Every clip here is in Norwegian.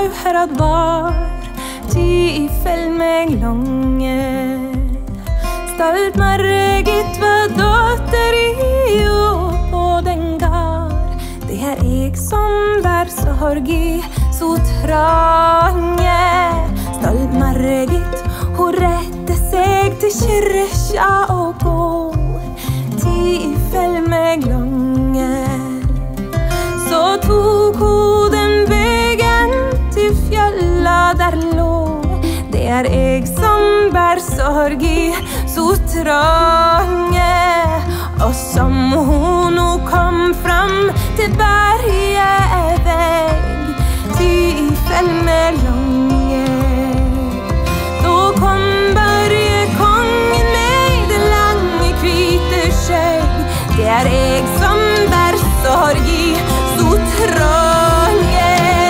herad bar, ti fell meg lange. Stolt Margit var dotter i og på den gard. Det jeg som vær sorg i så trange. Stolt Margit, hun rette seg til kyrkja og gå. Ti fell meg lange. Så tok hun den vegen til fjalla der lå. Det jeg som bær sorg i så trange. Og som hun nå kom fram til berget veg, ti fell meg lange. Da kom bergekongen med det lange hvite skjegg. Det jeg som bær sorg i så trange.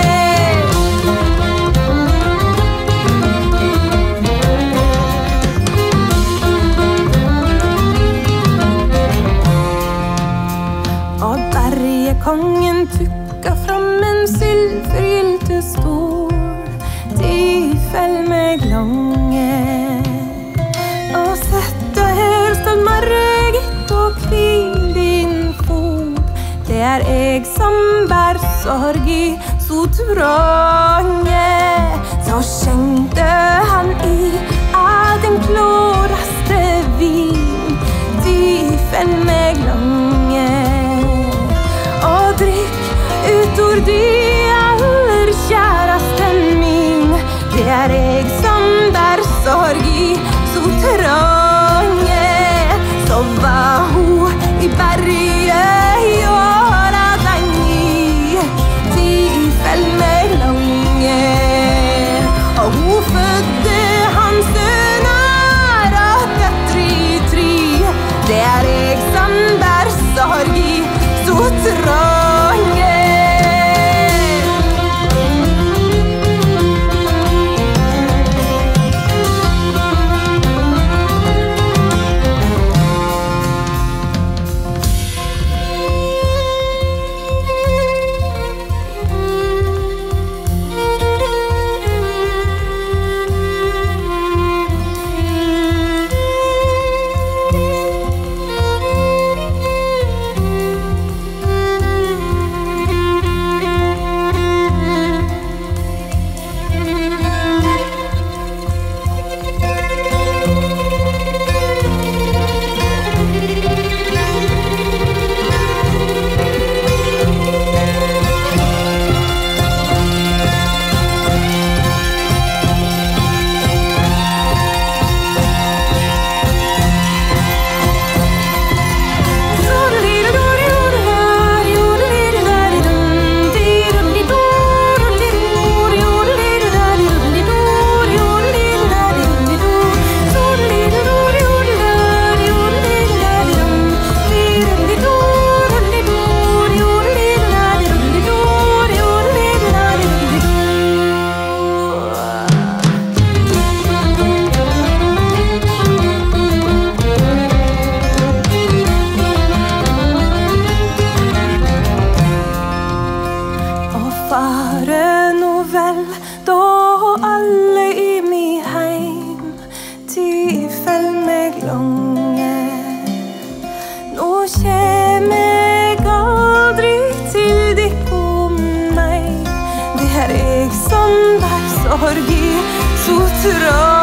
Og bergekongen tukka fram en sylfergylte stor. Ti fell meg lange. Og sett her stod Margit og hvil din fot. Det jeg som bær sorg i så trange. Så skjenkte han i av den klåraste vin. Ti fell meg lange. Og drikk ut ord de aller kjæraste min. Det jeg som bær sorg i så trange. Så var hun i berget i åra den i. Ti fell meg lange. Og hun fødte hans sønner akkurat tre. Det jeg som bær sorg i så trange. Fare nå vel, da alle i mi heim, ti fell meg lange. Nå kjem jeg aldri til dykk om meg. Det jeg som vær sorg i så trange.